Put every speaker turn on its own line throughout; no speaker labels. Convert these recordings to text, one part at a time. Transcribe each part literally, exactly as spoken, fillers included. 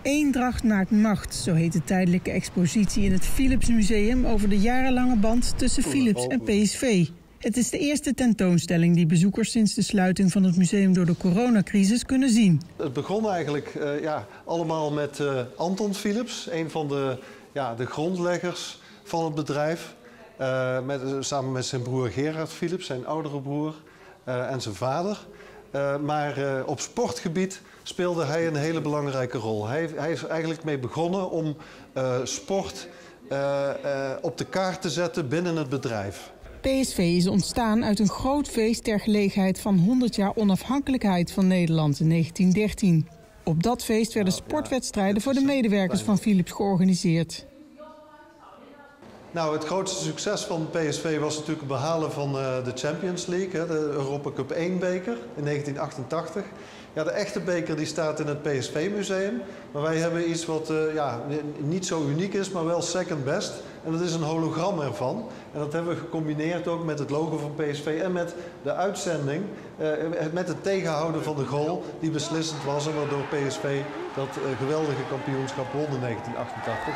Eendracht maakt macht, zo heet de tijdelijke expositie in het Philips Museum over de jarenlange band tussen Philips en P S V. Het is de eerste tentoonstelling die bezoekers sinds de sluiting van het museum door de coronacrisis kunnen zien.
Het begon eigenlijk uh, ja, allemaal met uh, Anton Philips, een van de, ja, de grondleggers van het bedrijf. Uh, met, samen met zijn broer Gerard Philips, zijn oudere broer, uh, en zijn vader. Uh, maar uh, op sportgebied speelde hij een hele belangrijke rol. Hij, hij is eigenlijk mee begonnen om uh, sport uh, uh, op de kaart te zetten binnen het bedrijf.
P S V is ontstaan uit een groot feest ter gelegenheid van honderd jaar onafhankelijkheid van Nederland in negentien dertien. Op dat feest werden sportwedstrijden voor de medewerkers van Philips georganiseerd.
Nou, het grootste succes van P S V was natuurlijk het behalen van uh, de Champions League, hè, de Europa Cup één beker in negentien achtentachtig. Ja, de echte beker die staat in het P S V-museum. Maar wij hebben iets wat uh, ja, niet zo uniek is, maar wel second best. En dat is een hologram ervan. En dat hebben we gecombineerd ook met het logo van P S V en met de uitzending, uh, met het tegenhouden van de goal die beslissend was en waardoor P S V dat uh, geweldige kampioenschap won in negentien achtentachtig.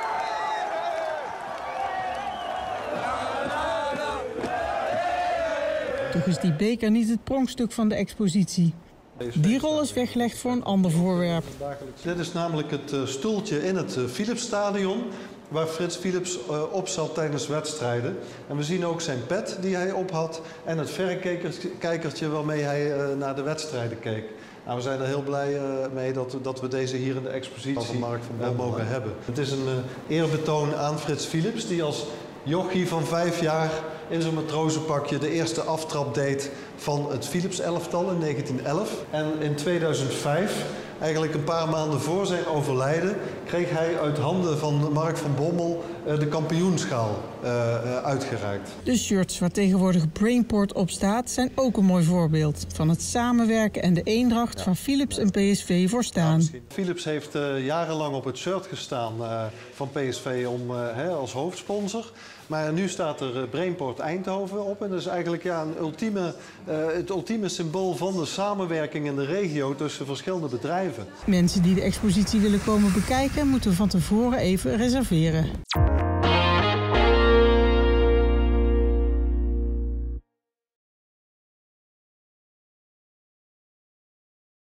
Toch is die beker niet het pronkstuk van de expositie. Die rol is weggelegd voor een ander voorwerp.
Dit is namelijk het uh, stoeltje in het uh, Philipsstadion, waar Frits Philips uh, op zat tijdens wedstrijden. En we zien ook zijn pet die hij op had en het verrekijkertje waarmee hij uh, naar de wedstrijden keek. Nou, we zijn er heel blij uh, mee dat, dat we deze hier in de expositie uh, mogen hebben. Het is een uh, eerbetoon aan Frits Philips, die als jochie van vijf jaar in zijn matrozenpakje de eerste aftrap deed van het Philips-elftal in negentien elf. En in tweeduizend vijf, eigenlijk een paar maanden voor zijn overlijden, kreeg hij uit handen van Mark van Bommel uh, de kampioenschaal uh, uh, uitgereikt.
De shirts waar tegenwoordig Brainport op staat zijn ook een mooi voorbeeld van het samenwerken en de eendracht waar Philips en P S V voor staan.
Ja, Philips heeft uh, jarenlang op het shirt gestaan uh, van P S V om, uh, hè, als hoofdsponsor. Maar nu staat er uh, Brainport Eindhoven op en dat is eigenlijk ja, een ultieme, uh, het ultieme symbool van de samenwerking in de regio tussen verschillende bedrijven.
Mensen die de expositie willen komen bekijken moeten van tevoren even reserveren.